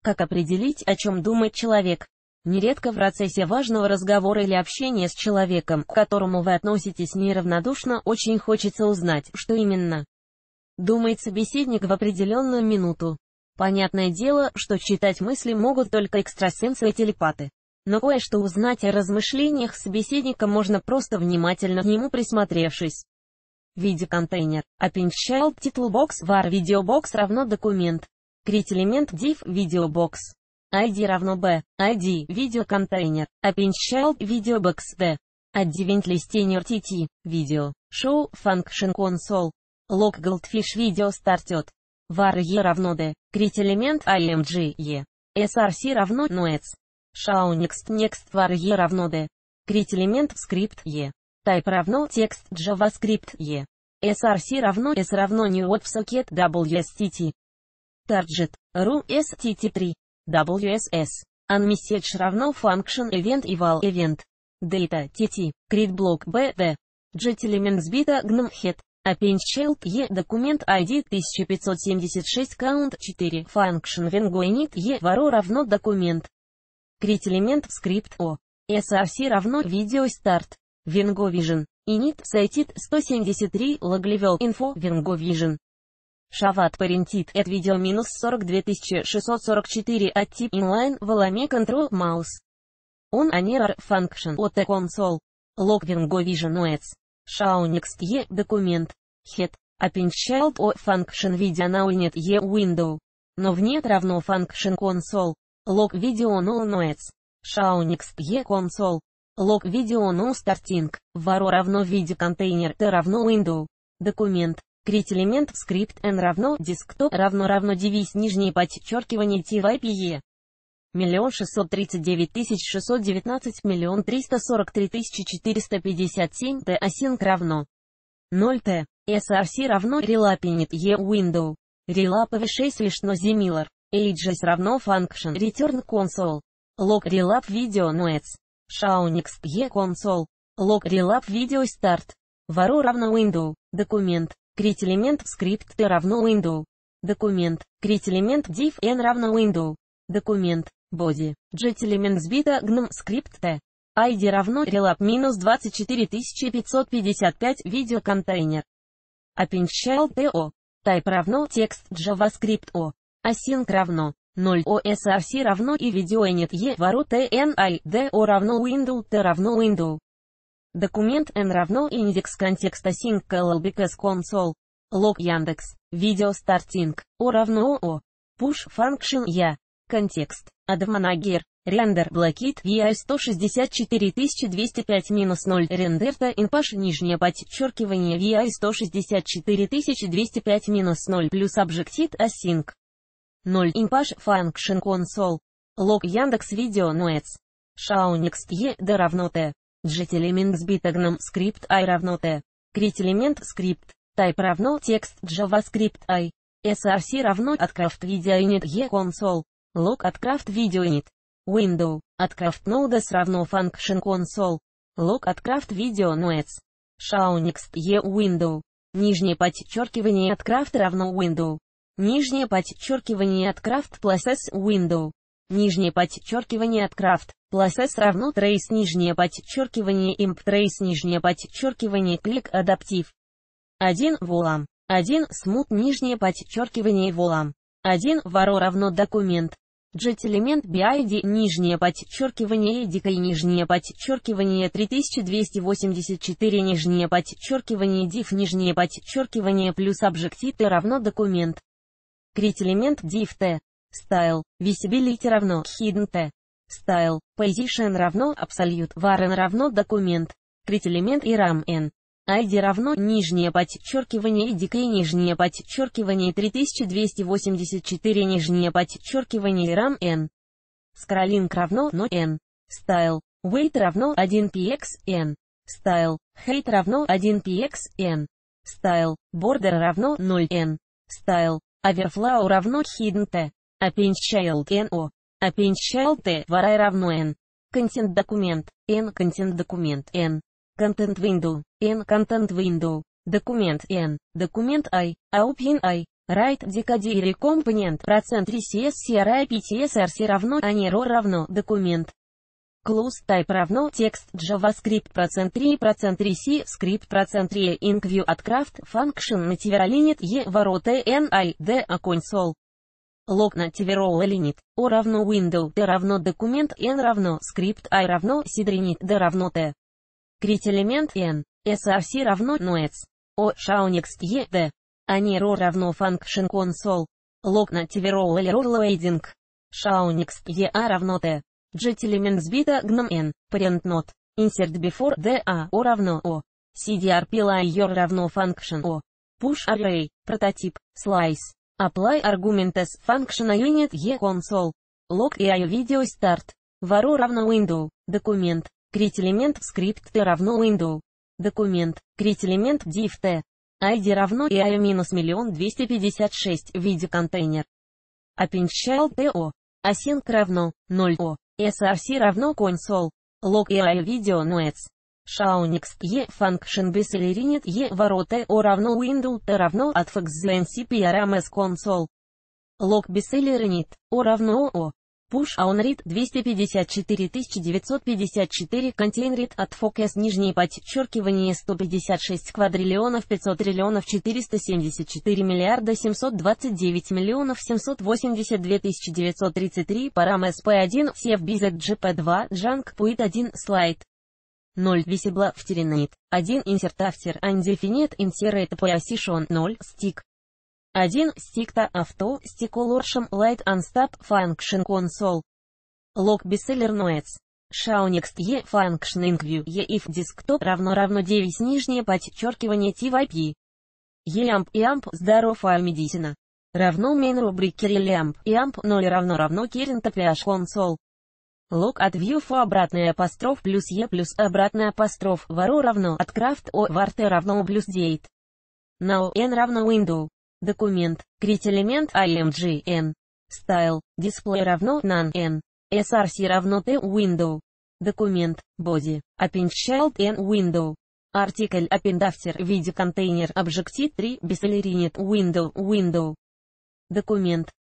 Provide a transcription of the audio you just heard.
Как определить, о чем думает человек? Нередко в процессе важного разговора или общения с человеком, к которому вы относитесь неравнодушно, очень хочется узнать, что именно думает собеседник в определенную минуту. Понятное дело, что читать мысли могут только экстрасенсы и телепаты. Но кое-что узнать о размышлениях собеседника можно просто внимательно к нему присмотревшись. Видеоконтейнер. AppendChild TitleBox var VideoBox равно документ. Create-элемент div VideoBox. ID равно b. ID видеоконтейнер. AppendChild VideoBox d. Advent listener tt. Video. Show function console. Log Goldfish Video started. var e равно d. Create-элемент img e. src равно noets. Show next var e равно d. Create-элемент скрипт e. Type равно текст JavaScript e. src равно s равно new WebSocket WSTT. Target. ru STT3. WSS. Unmessage равно function event eval event. Data TT. CreateBlock BD. JetElements beta gnome head. AppendChild e документ ID 1576 count 4 function vengo init e varo равно документ. CreateElement скрипт o. src равно video start. Vengo Vision. Init cited 173 loglevel info Vengo Vision. Шават Parented at video минус 42644 от тип inline Valame Control Mouse. On an error function от console. Log Vengo Vision OS. Show next e документ. Head. AppendChild o function video now init e window. Но в нет равно function console. Log video no OS. Show next e console. Log video no starting. Varo равно видеоконтейнер t равно window. Документ. Create-элемент скрипт n равно desktop равно device нижнее подчеркивание type e. 1 639 619 343 457 t async равно 0 t. src равно relapinit e window. Relap v6 лишно similar. ages равно function return console. Log relap video noets. Show next e console. Log relap video start. Varo равно window. Документ. Create-элемент скрипт t равно window. Документ. Create-элемент div n равно window. Документ. Body. JetElements beta gnome скрипт t. ID равно relap минус 24555 видеоконтейнер. AppendChild to. Type равно текст JavaScript o. Async равно 0 o src равно и видеоинит e varo tni d o равно window t равно window. Документ n равно индекс контекста sync llbks console. Log Яндекс. Video starting. O равно o. Push function я. Контекст. Admanager. Render блокит VI 164205-0 рендерта инпаш нижнее подчеркивание VI 164205-0 плюс объектив async. 0 инпаш function console. Log Яндекс Видео Noets. Show next e d равно t. JetElements beta gnome скрипт I равно t. Create-элемент скрипт. Type равно текст JavaScript I. src равно atcraft video init e console. Log atcraft video init. Window. Atcraft nodes равно function console. Log atcraft video nodes. Show next e window. Нижнее подчеркивание atcraft равно window. Нижнее подчеркивание atcraft plus s window. Нижнее подчеркивание atcraft plus s равно trace нижнее подчеркивание imp trace нижнее подчеркивание click адаптив. 1 volam. 1 smooth нижнее подчеркивание volam. 1 varo равно документ. JetElement BID нижнее подчеркивание edicay нижнее подчеркивание 3284 нижнее подчеркивание div нижнее подчеркивание плюс объектив t равно документ. Create-элемент div t. Style. Visibility равно hidden t. Style. Position равно absolute var n равно документ. Create-элемент iram n. ID равно нижнее подчеркивание edicay нижнее подчеркивание 3284 нижнее подчеркивание iram n. Scrolling равно no n. Style. Weight равно 1px n. Style. Height равно 1px n. Style. Border равно 0 n. Style. Overflow равно hidden t. AppendChild no. AppendChild t var равно n. Content документ n. Content документ n. Content window n. Content window. Документ n. Документ I. Open I. Right decodere компонент процент RCS CRI PTSRC равно ANIRO равно документ. Clause type равно текст JavaScript процент 3 процент RC скрипт процент 3 IncView от Craft function native limit e ворота NID а console. Log native limit O равно window T равно документ N равно скрипт I равно seed D равно T. Крит элемент N. SRC равно nodes. O shownext E D. ANIRO равно function console. Log native loading. Shownext E A равно T. Get elements beta gnome N. Parent node. Insert before D A O равно O. CDRP layer равно function O. Push array. Прототип. Slice. Apply argument as function unit E console. Log AI video start. Varo равно window. Документ. Крит элемент скрипт T равно window. Документ. Крит элемент div T. ID равно EI-1000256 виде контейнер. Append child TO. Async равно 0 O. SRC равно console. Log AI video nodes. Shownext E function bcelerinit E ворота O равно window T равно atfx ncp rms console. Log bcelerinit O равно O. Push on read 254954 contain от focus нижнее подчеркивание 156 квадриллионов 500 триллионов 474 миллиарда 729 миллионов 782 933 парам SP1 CFBZ GP2 Junk Puit 1 слайд 0 Visible After 1 Insert After Undefined Insert Position 0 Stick 1. Stick-to Auto, Stick-Olorsham Light Unstop Function Console. Log Bestseller Notes. Shownext E Function IncView E if Desktop равно 9 нижнее подчеркивание TYP. EAMP EAMP Здоровая медицина. Равно main рубрике EAMP EAMP 0 равно Current PH Console. Log от View for обратный апостроф плюс E плюс обратный апостроф Varo равно от Craft O Varte равно плюс Date. Now N равно Window. Документ. Крит элемент img n. Style. Display равно none n. src равно t window. Документ. Body. Append child n window. Article append after виде контейнер Objective 3 bcelerinit window. Документ.